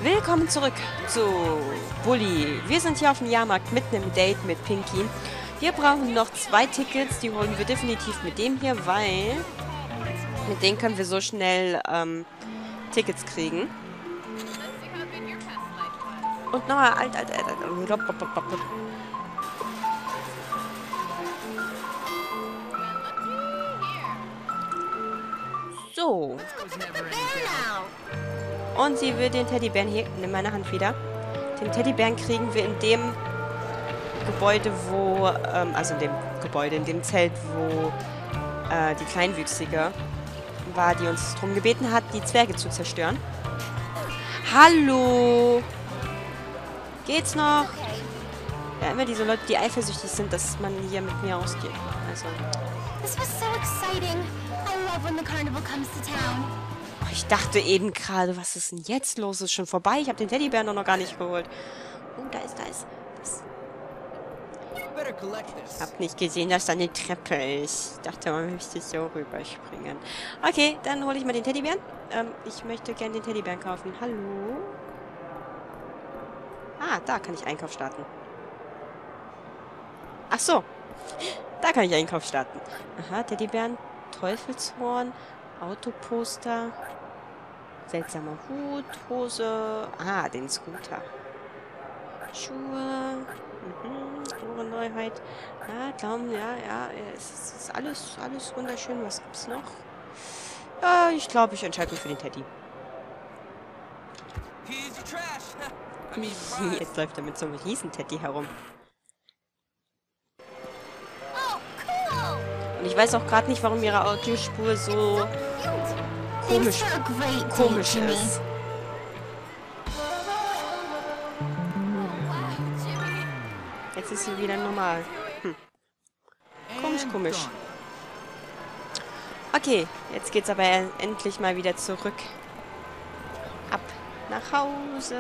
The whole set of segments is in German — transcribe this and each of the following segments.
Willkommen zurück zu Bully. Wir sind hier auf dem Jahrmarkt mitten im Date mit Pinky. Wir brauchen noch 2 Tickets, die holen wir definitiv mit dem hier, weil mit denen können wir so schnell Tickets kriegen. Und nochmal, so. Und sie will den Teddybären hier, nimm meine Hand wieder. Den Teddybären kriegen wir in dem Gebäude, wo, also in dem Gebäude, in dem Zelt, wo die Kleinwüchsige war, die uns darum gebeten hat, die Zwerge zu zerstören. Hallo! Geht's noch? Ja, immer diese Leute, die eifersüchtig sind, dass man hier mit mir ausgeht. Also. This was so exciting. I love when the carnival comes to town. Ich dachte eben gerade, was ist denn jetzt los? Ist schon vorbei. Ich habe den Teddybären noch gar nicht geholt. Oh, da ist. Ich habe nicht gesehen, dass da eine Treppe ist. Ich dachte, man müsste so rüberspringen. Okay, dann hole ich mal den Teddybären. Ich möchte gerne den Teddybären kaufen. Hallo? Ah, da kann ich Einkauf starten. Ach so. Da kann ich Einkauf starten. Aha, Teddybären, Teufelshorn, Autoposter, seltsamer Hut, Hose. Ah, den Scooter. Schuhe. Neuheit. Ja, Daumen, ja. Es ist alles wunderschön. Was gibt's noch? Ich glaube, ich entscheide mich für den Teddy. Jetzt läuft er mit so einem Riesen-Teddy herum. Und ich weiß auch gerade nicht, warum ihre Audiospur so komisch ist. Jetzt ist sie wieder normal. Komisch. Okay, jetzt geht's aber endlich mal wieder zurück. Ab nach Hause.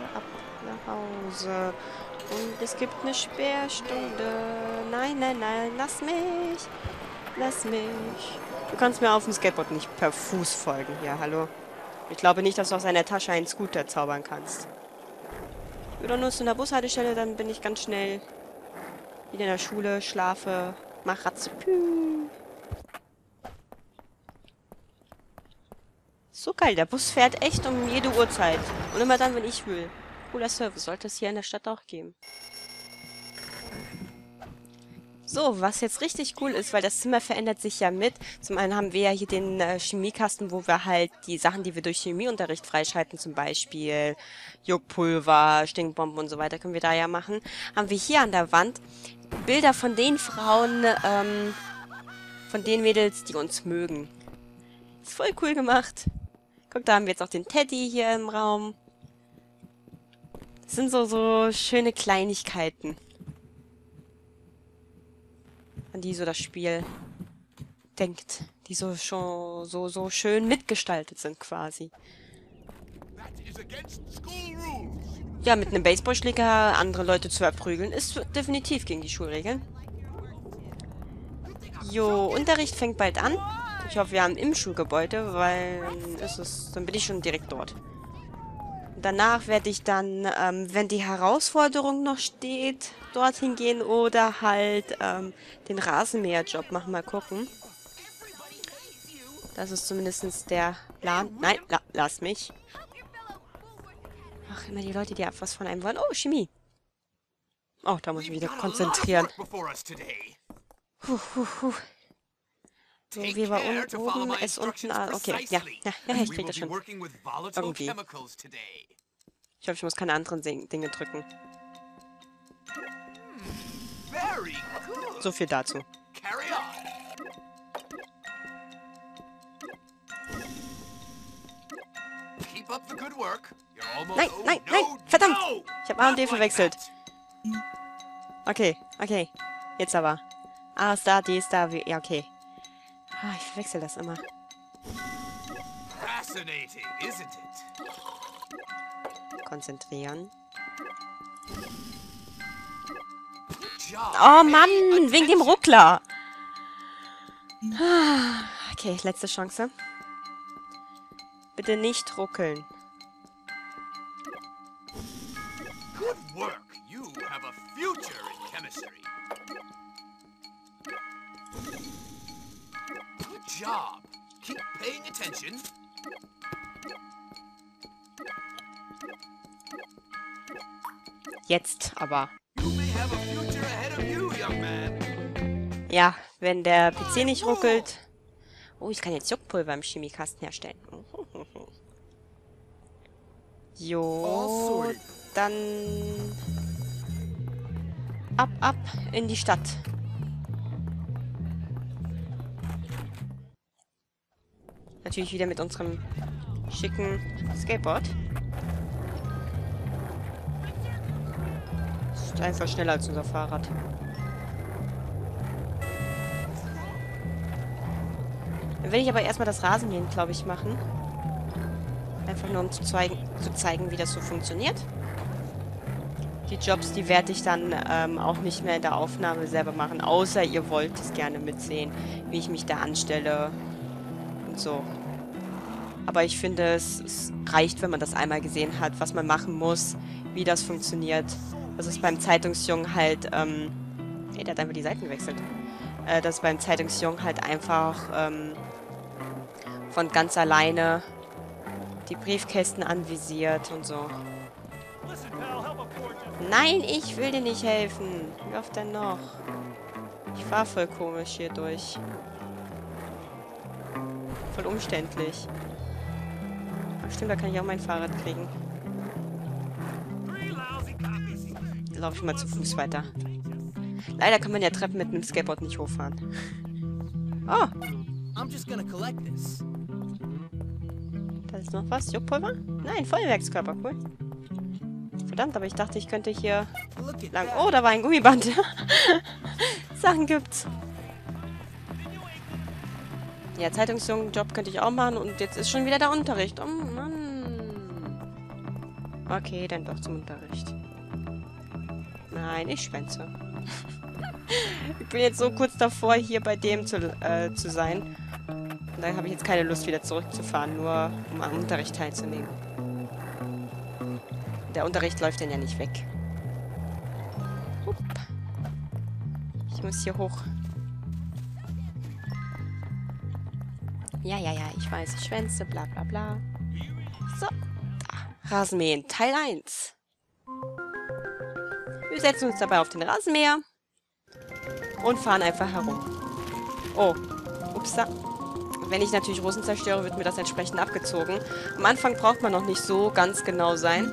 Und es gibt eine Sperrstunde. Nein, lass mich. Du kannst mir auf dem Skateboard nicht per Fuß folgen. Ja, hallo. Ich glaube nicht, dass du aus seiner Tasche einen Scooter zaubern kannst. Oder nur zu einer Bushaltestelle, dann bin ich ganz schnell wieder in der Schule, schlafe, mach Ratzepü. So geil, der Bus fährt echt um jede Uhrzeit. Und immer dann, wenn ich will. Cooler Service, sollte es hier in der Stadt auch geben. So, was jetzt richtig cool ist, weil das Zimmer verändert sich ja mit. Zum einen haben wir ja hier den Chemiekasten, wo wir halt die Sachen, die wir durch Chemieunterricht freischalten, zum Beispiel Juckpulver, Stinkbomben und so weiter, können wir da ja machen. Haben wir hier an der Wand Bilder von den Frauen, von den Mädels, die uns mögen. Ist voll cool gemacht. Guck, da haben wir jetzt auch den Teddy hier im Raum. Das sind so schöne Kleinigkeiten, an die so das Spiel denkt, die so schön mitgestaltet sind quasi. Ja, mit einem Baseballschläger andere Leute zu verprügeln, ist definitiv gegen die Schulregeln. Jo, Unterricht fängt bald an. Ich hoffe, wir haben im Schulgebäude, weil dann bin ich schon direkt dort. Danach werde ich dann, wenn die Herausforderung noch steht, dorthin gehen oder halt den Rasenmäherjob machen. Mal gucken. Das ist zumindest der Plan. Nein, lass mich. Ach, immer die Leute, die etwas von einem wollen. Oh, Chemie. Oh, da muss ich mich wieder konzentrieren. So, wie war oben, ist unten. Okay, ja, ich krieg das schon. Irgendwie. Ich hoffe, ich muss keine anderen Dinge drücken. So viel dazu. Nein, verdammt! Ich habe A und D verwechselt. Okay. Jetzt aber. A ist da, D ist da, ja, okay. Ich verwechsel das immer. Konzentrieren. Oh Mann, wegen dem Ruckler. Okay, letzte Chance. Bitte nicht ruckeln. Good work. You have a future in chemistry. Good job. Keep paying attention. Jetzt aber. You may have a future ahead of you, young man. Ja, wenn der PC nicht ruckelt. Oh, ich kann jetzt Juckpulver im Chemiekasten herstellen. Jo, dann ab in die Stadt. Natürlich wieder mit unserem schicken Skateboard. Ist einfach schneller als unser Fahrrad. Dann will ich aber erstmal das Rasenmähen, glaube ich, machen. Einfach nur, um zu zeigen, wie das so funktioniert. Die Jobs, die werde ich dann auch nicht mehr in der Aufnahme selber machen, außer ihr wollt es gerne mitsehen, wie ich mich da anstelle und so. Aber ich finde, es reicht, wenn man das einmal gesehen hat, was man machen muss, wie das funktioniert. Das ist beim Zeitungsjungen halt, der hat einfach die Seiten gewechselt. Das ist beim Zeitungsjungen halt einfach von ganz alleine die Briefkästen anvisiert und so. Nein, ich will dir nicht helfen. Wie oft denn noch? Ich fahre voll komisch hier durch. Voll umständlich. Ach stimmt, da kann ich auch mein Fahrrad kriegen. Dann laufe ich mal zu Fuß weiter. Leider kann man ja Treppen mit einem Skateboard nicht hochfahren. Oh, I'm just gonna collect this. da ist noch was. Juckpulver? Nein, Feuerwerkskörper, cool. Verdammt, aber ich dachte, ich könnte hier Look at lang... that. Oh, da war ein Gummiband. Sachen gibt's. Ja, Zeitungsjungen-Job könnte ich auch machen und jetzt ist schon wieder der Unterricht. Oh Mann. Okay, dann doch zum Unterricht. Nein, ich schwänze. Ich bin jetzt so kurz davor, hier bei dem zu sein. Und da habe ich jetzt keine Lust, wieder zurückzufahren, nur um am Unterricht teilzunehmen. Der Unterricht läuft dann ja nicht weg. Hup. Ich muss hier hoch. Ja, ich weiß, ich schwänze, bla bla bla. So, da. Rasenmähen, Teil 1. Wir setzen uns dabei auf den Rasenmäher und fahren einfach herum. Oh, ups, da. Wenn ich natürlich Rosen zerstöre, wird mir das entsprechend abgezogen. Am Anfang braucht man noch nicht so ganz genau sein.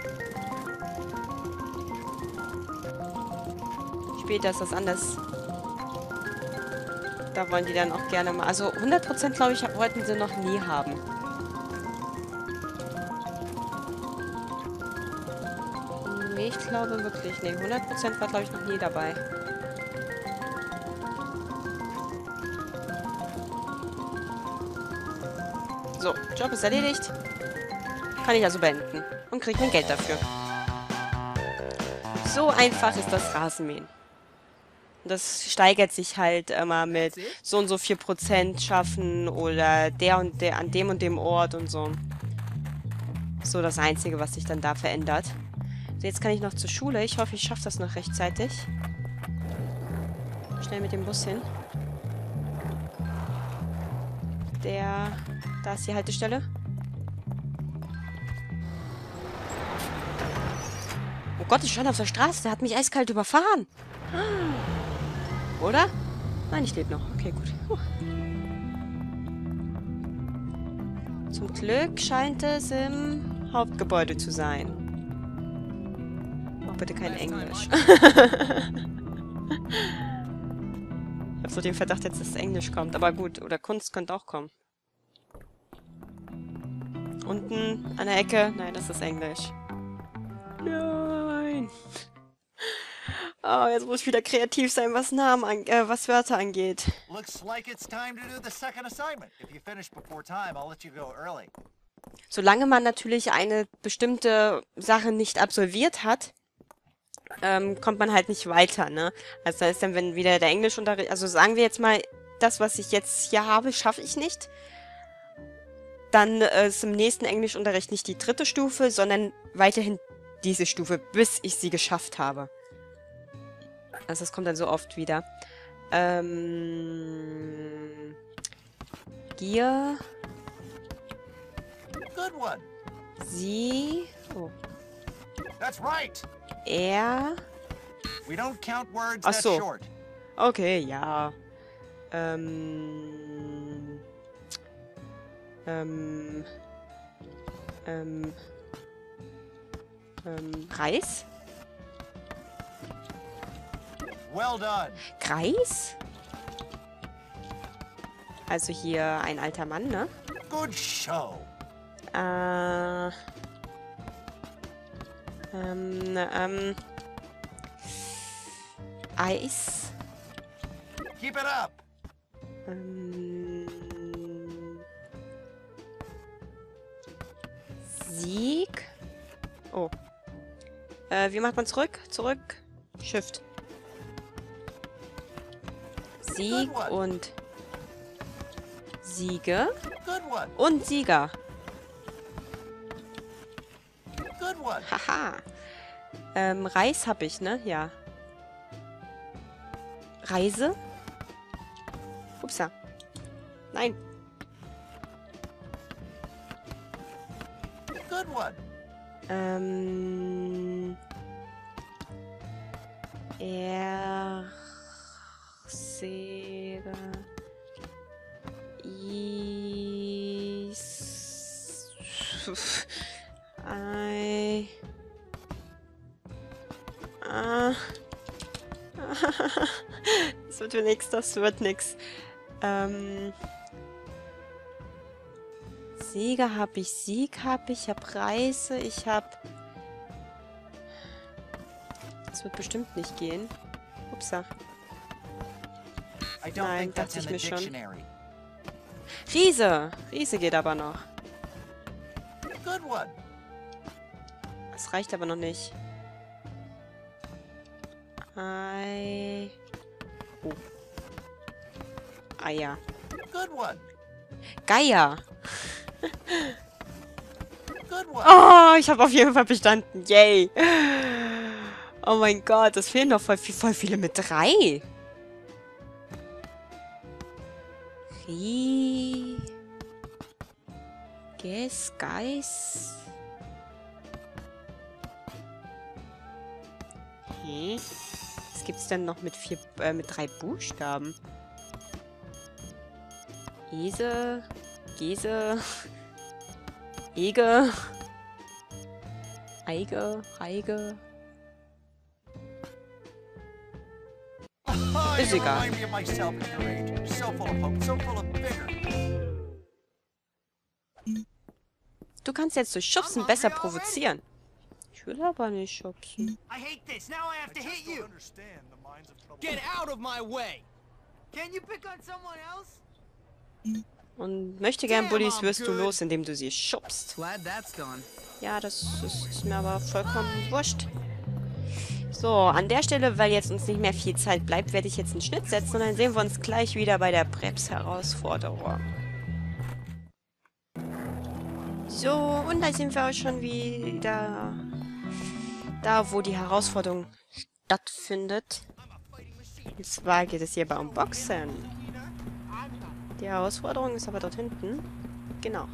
Später ist das anders. Da wollen die dann auch gerne mal... Also 100% glaube ich, wollten sie noch nie haben. Nee, ich glaube wirklich. Nee, 100% war glaube ich noch nie dabei. So, Job ist erledigt. Kann ich also beenden. Und kriege mein Geld dafür. So einfach ist das Rasenmähen. Das steigert sich halt immer mit so und so 4% schaffen oder der und der an dem und dem Ort und so. So das Einzige, was sich dann da verändert. So, jetzt kann ich noch zur Schule. Ich hoffe, ich schaffe das noch rechtzeitig. Schnell mit dem Bus hin. Da ist die Haltestelle. Oh Gott, ich stand auf der Straße. Der hat mich eiskalt überfahren. Oder? Nein, ich lebe noch. Okay, gut. Zum Glück scheint es im Hauptgebäude zu sein. Mach bitte kein Englisch. Ich habe so den Verdacht jetzt, dass Englisch kommt. Aber gut, oder Kunst könnte auch kommen. Unten an der Ecke. Nein, das ist Englisch. Nein. Oh, jetzt muss ich wieder kreativ sein, was was Wörter angeht. Looks like it's time to do the second assignment. If you finish before time, I'll let you go early. Solange man natürlich eine bestimmte Sache nicht absolviert hat, kommt man halt nicht weiter, ne? Also da ist dann, wenn wieder der Englischunterricht, also sagen wir jetzt mal, das, was ich jetzt hier habe, schaffe ich nicht. Dann ist im nächsten Englischunterricht nicht die 3. Stufe, sondern weiterhin diese Stufe, bis ich sie geschafft habe. Also das kommt dann so oft wieder. Gier. Good one. Sie. Oh. That's right. Er. We don't count words Ach that so. short. Okay, ja. Reis? Well done. Kreis? Also hier ein alter Mann, ne? Good show. Eis? Keep it up. Sieg? Oh. Wie macht man zurück? Zurück. Shift. Sieg und Siege Good one. und Sieger. Good one. Haha. Reis habe ich, ne? Ja. Reise? Upsa. Nein. Good one. Säge. Ei. Das wird nix, das wird nix. Sieger habe ich, Sieg habe ich, hab Reise, ich hab... Das wird bestimmt nicht gehen. Upsa. I don't Nein, think that's dachte in ich the mir schon. dictionary. Riese! Riese geht aber noch. Good one. Das reicht aber noch nicht. Ei. Oh. Eier. Good one. Geier. Good one. Oh, ich habe auf jeden Fall bestanden. Yay. Oh mein Gott, es fehlen noch voll viele mit 3. Geis. Was gibt's denn noch mit 3 Buchstaben? Ese, Gese, Ege, Eige, Reige. Oh, Ist you egal. remind me of myself at your age. So full of hope, so full of vigor. Du kannst jetzt durch Schubsen besser provozieren. Ich will aber nicht schubsen. I hate this. Now I have to hit you. Get out of my way. Can you pick on someone else? Und möchte gern Bullies wirst du los, indem du sie schubst. Glad that's done. Ja, das ist mir aber vollkommen wurscht. So, an der Stelle, weil jetzt uns nicht mehr viel Zeit bleibt, werde ich jetzt einen Schnitt setzen und dann sehen wir uns gleich wieder bei der Preps-Herausforderung. So, und da sind wir auch schon wieder da, wo die Herausforderung stattfindet. Und zwar geht es hierbei um Boxen. Die Herausforderung ist aber dort hinten. Genau.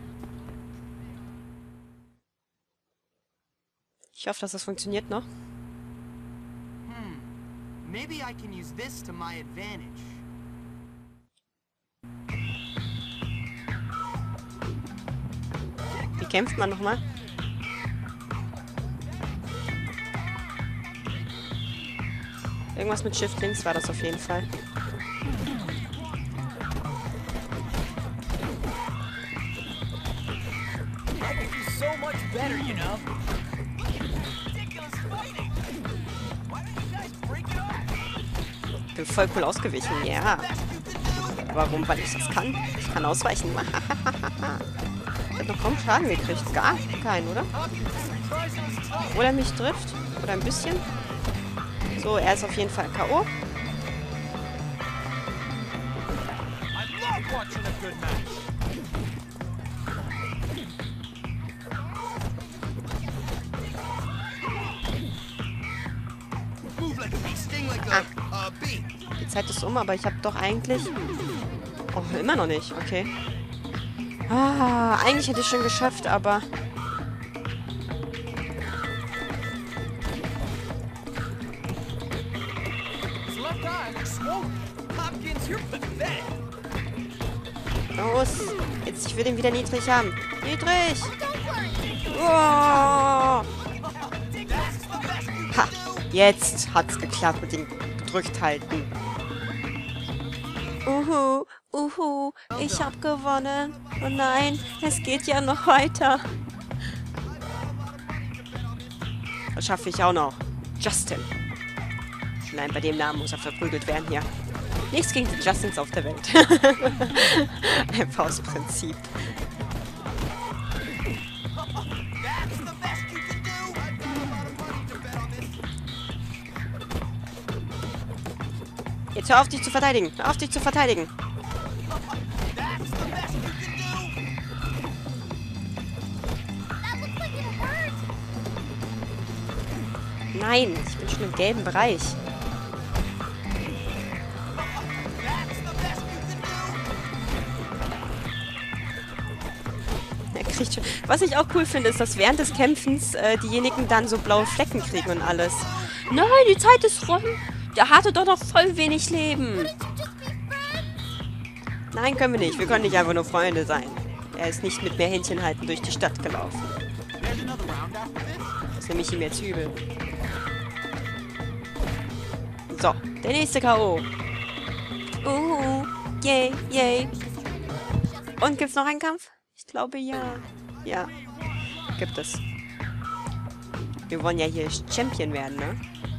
Ich hoffe, dass das funktioniert noch. Maybe I can use this to my advantage. Wie kämpft man nochmal? Irgendwas mit Shift links war das auf jeden Fall. So much better, you know. Ich bin voll cool ausgewichen, ja. Warum? Weil ich das kann. Ich kann ausweichen. Ich hab noch kaum Schaden gekriegt. Gar keinen, oder? Obwohl er mich trifft. Oder ein bisschen. So, er ist auf jeden Fall K.O. B. Die Zeit ist um, aber ich habe doch eigentlich... Oh, immer noch nicht. Okay. Ah, eigentlich hätte ich schon geschafft, aber... His left eye looks swollen. Hopkins, you're pathetic. Los. Jetzt, ich will den wieder niedrig haben. Niedrig! Oh. Ha! Jetzt hat's geklappt mit dem gedrückt halten. Ich hab gewonnen. Oh nein, es geht ja noch weiter. Das schaffe ich auch noch. Justin. Schon allein bei dem Namen muss er verprügelt werden hier. Nichts gegen die Justins auf der Welt. Einfach aus Prinzip. Jetzt hör auf, dich zu verteidigen. Hör auf, dich zu verteidigen. Nein, ich bin schon im gelben Bereich. Er kriegt schon. Was ich auch cool finde, ist, dass während des Kämpfens diejenigen dann so blaue Flecken kriegen und alles. Nein, die Zeit ist rum. Der hatte doch noch voll wenig Leben. Nein, können wir nicht. Wir können nicht einfach nur Freunde sein. Er ist nicht mit mehr Händchen halten durch die Stadt gelaufen. Das nehme ich ihm jetzt übel. So, der nächste K.O. Yay, yay. Und gibt's noch einen Kampf? Ich glaube ja. Ja, gibt es. Wir wollen ja hier Champion werden, ne?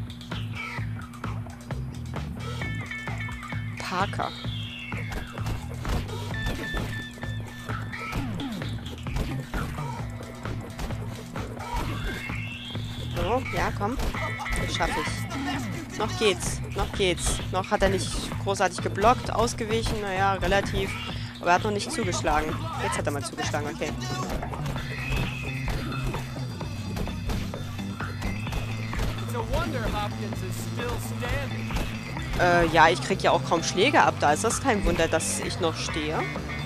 Parker. So, ja, komm. Das schaffe ich. Noch geht's. Noch geht's. Noch hat er nicht großartig geblockt, ausgewichen. Naja, relativ. Aber er hat noch nicht zugeschlagen. Jetzt hat er mal zugeschlagen, okay. It's a wonder Hopkins is still standing. Ja, ich krieg ja auch kaum Schläge ab. Da ist das kein Wunder, dass ich noch stehe.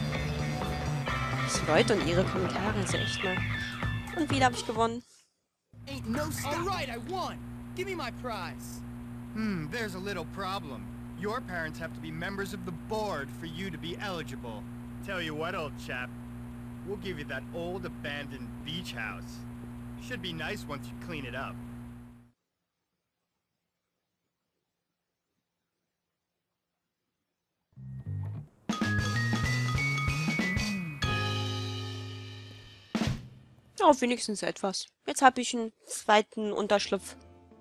Die Leute und ihre Kommentare ist ja echt mal... Und wieder habe ich gewonnen. Ain't no All right, I won. Give me my prize. There's a little problem. Your parents have to be members of the board for you to be eligible. Tell you what, old chap. We'll give you that old abandoned beach house. Should be nice once you clean it up. Oh, wenigstens etwas. Jetzt habe ich einen zweiten Unterschlupf.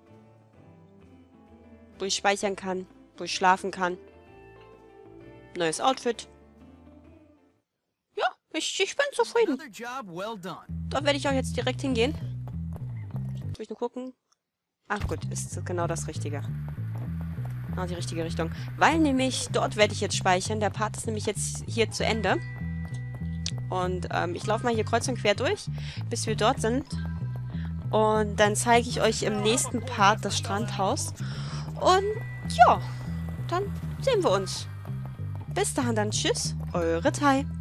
Wo ich speichern kann. Wo ich schlafen kann. Neues Outfit. Ja, ich bin zufrieden. Another job well done. Da werde ich auch jetzt direkt hingehen. Soll ich nur gucken? Ach gut, ist genau das Richtige. Ah, die richtige Richtung. Weil nämlich, dort werde ich jetzt speichern. Der Part ist nämlich jetzt hier zu Ende. Und ich laufe mal hier kreuz und quer durch, bis wir dort sind. Und dann zeige ich euch im nächsten Part das Strandhaus. Und ja, dann sehen wir uns. Bis dahin dann, tschüss, eure Tai.